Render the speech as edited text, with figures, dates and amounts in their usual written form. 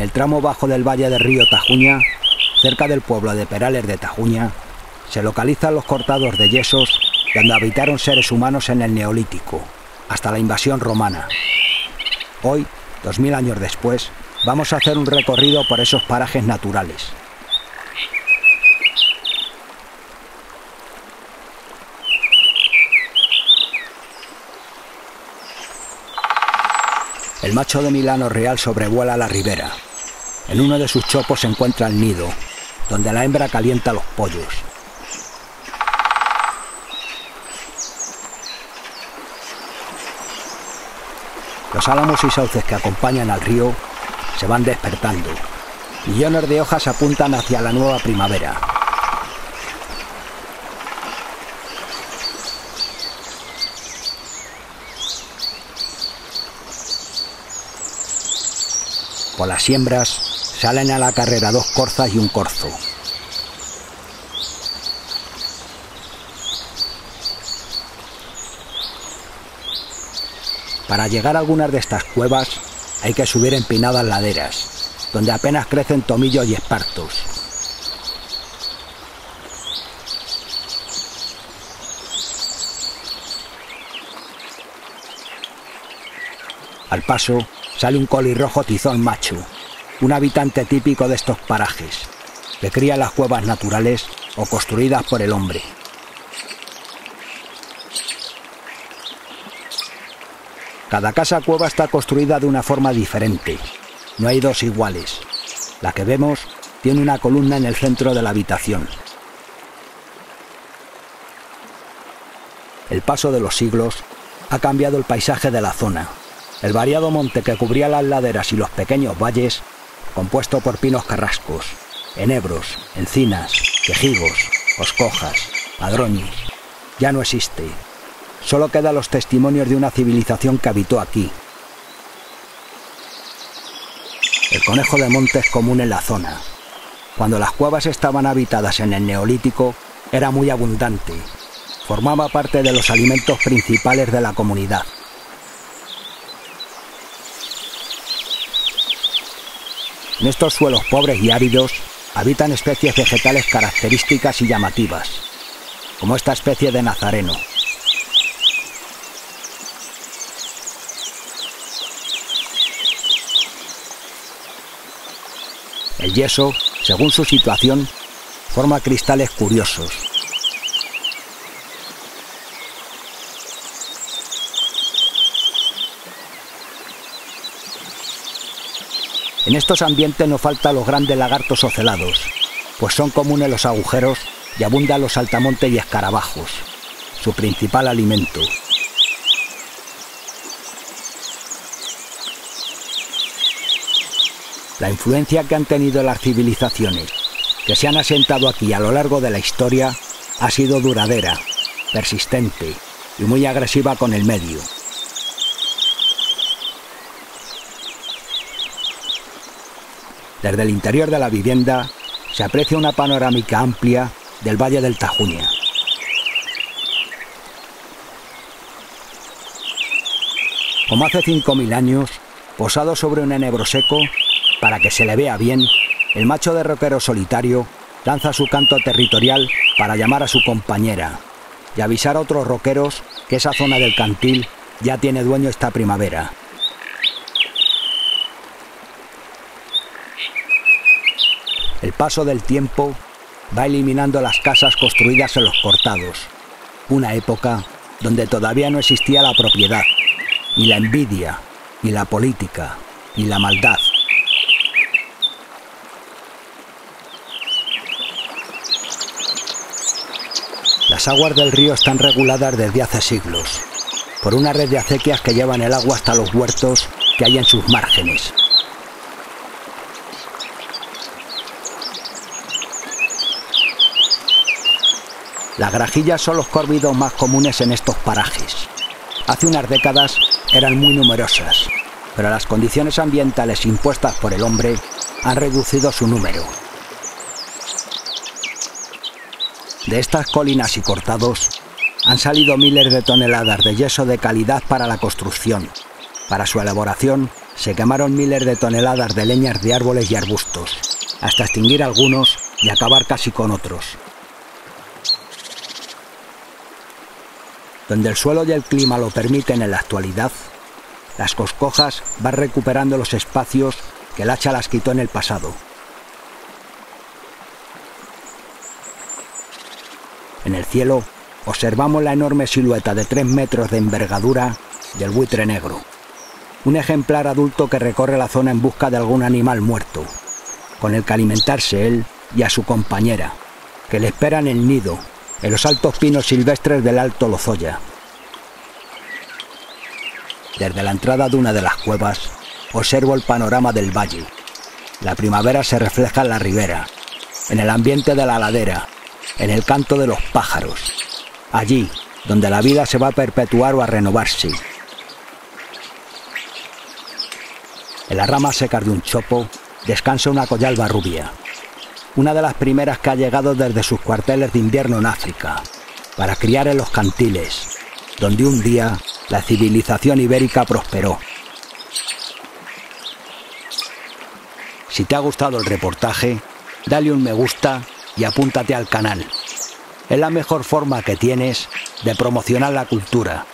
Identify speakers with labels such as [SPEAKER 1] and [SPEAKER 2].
[SPEAKER 1] el tramo bajo del valle del río Tajuña, cerca del pueblo de Perales de Tajuña, se localizan los cortados de yesos donde habitaron seres humanos en el Neolítico, hasta la invasión romana. Hoy, 2000 años después, vamos a hacer un recorrido por esos parajes naturales. El macho de Milano real sobrevuela la ribera. En uno de sus chopos se encuentra el nido, donde la hembra calienta los pollos. Los álamos y sauces que acompañan al río se van despertando. Millones de hojas apuntan hacia la nueva primavera. Por las siembras salen a la carrera 2 corzas y un corzo. Para llegar a algunas de estas cuevas hay que subir empinadas laderas, donde apenas crecen tomillos y espartos. Al paso sale un colirrojo tizón macho, un habitante típico de estos parajes, que cría las cuevas naturales o construidas por el hombre. Cada casa-cueva está construida de una forma diferente. No hay 2 iguales. La que vemos tiene una columna en el centro de la habitación. El paso de los siglos ha cambiado el paisaje de la zona. El variado monte que cubría las laderas y los pequeños valles, compuesto por pinos carrascos, enebros, encinas, quejigos, oscojas, madroños, ya no existe. Solo quedan los testimonios de una civilización que habitó aquí. El conejo de monte es común en la zona. Cuando las cuevas estaban habitadas en el Neolítico, era muy abundante. Formaba parte de los alimentos principales de la comunidad. En estos suelos pobres y áridos habitan especies vegetales características y llamativas, como esta especie de nazareno. El yeso, según su situación, forma cristales curiosos. En estos ambientes no faltan los grandes lagartos ocelados, pues son comunes los agujeros y abundan los saltamontes y escarabajos, su principal alimento. La influencia que han tenido las civilizaciones que se han asentado aquí a lo largo de la historia ha sido duradera, persistente y muy agresiva con el medio. Desde el interior de la vivienda se aprecia una panorámica amplia del valle del Tajuña. Como hace 5000 años, posado sobre un enebro seco, para que se le vea bien, el macho de roquero solitario lanza su canto territorial para llamar a su compañera y avisar a otros roqueros que esa zona del cantil ya tiene dueño esta primavera. El paso del tiempo va eliminando las casas construidas en los cortados, una época donde todavía no existía la propiedad, ni la envidia, ni la política, ni la maldad. Las aguas del río están reguladas desde hace siglos, por una red de acequias que llevan el agua hasta los huertos que hay en sus márgenes. Las grajillas son los córvidos más comunes en estos parajes. Hace unas décadas eran muy numerosas, pero las condiciones ambientales impuestas por el hombre han reducido su número. De estas colinas y cortados han salido miles de toneladas de yeso de calidad para la construcción, para su elaboración se quemaron miles de toneladas de leñas de árboles y arbustos, hasta extinguir algunos y acabar casi con otros. Donde el suelo y el clima lo permiten en la actualidad, las coscojas van recuperando los espacios que el hacha las quitó en el pasado. En el cielo observamos la enorme silueta de 3 metros de envergadura del buitre negro, un ejemplar adulto que recorre la zona en busca de algún animal muerto, con el que alimentarse él y a su compañera, que le espera en el nido, en los altos pinos silvestres del Alto Lozoya. Desde la entrada de una de las cuevas observo el panorama del valle. La primavera se refleja en la ribera, en el ambiente de la ladera, en el canto de los pájaros, allí donde la vida se va a perpetuar o a renovarse. En las ramas secas de un chopo descansa una coyalba rubia, una de las primeras que ha llegado desde sus cuarteles de invierno en África, para criar en los cantiles, donde un día la civilización ibérica prosperó. Si te ha gustado el reportaje, dale un me gusta y apúntate al canal. Es la mejor forma que tienes de promocionar la cultura.